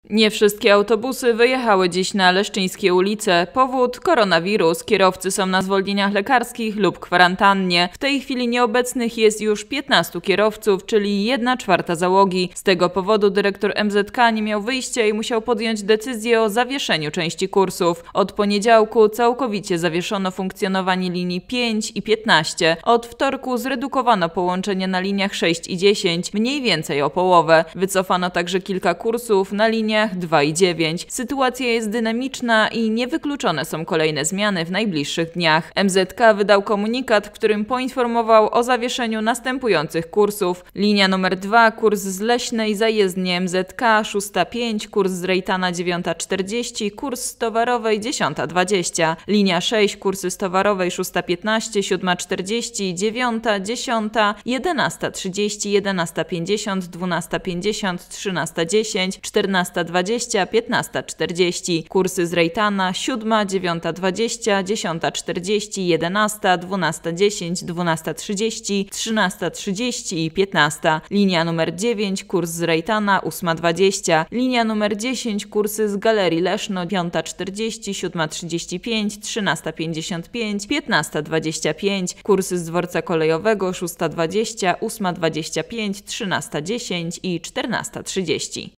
Nie wszystkie autobusy wyjechały dziś na leszczyńskie ulice. Powód: koronawirus. Kierowcy są na zwolnieniach lekarskich lub kwarantannie. W tej chwili nieobecnych jest już 15 kierowców, czyli 1/4 załogi. Z tego powodu dyrektor MZK nie miał wyjścia i musiał podjąć decyzję o zawieszeniu części kursów. Od poniedziałku całkowicie zawieszono funkcjonowanie linii 5 i 15. Od wtorku zredukowano połączenia na liniach 6 i 10, mniej więcej o połowę. Wycofano także kilka kursów na liniach 2 i 9. Sytuacja jest dynamiczna i niewykluczone są kolejne zmiany w najbliższych dniach. MZK wydał komunikat, w którym poinformował o zawieszeniu następujących kursów. Linia numer 2, kurs z Leśnej zajezdnie MZK 6:05, kurs z Rejtana 9:40, kurs z Towarowej 10:20. Linia 6, kursy z Towarowej 6:15, 7:40, 9:00, 10:00, 11:30, 11:50, 12:50, 13:10, 14:20, 15:40. Kursy z Rejtana 7:00, 9:20, 10:40, 11:00, 12:10, 12:30, 13:30 i 15:00. Linia numer 9, kurs z Rejtana 8:20. Linia numer 10, kursy z Galerii Leszno 5:40, 7:35, 13:55, 15:25. Kursy z dworca kolejowego 6:20, 8:25, 13:10 i 14:30.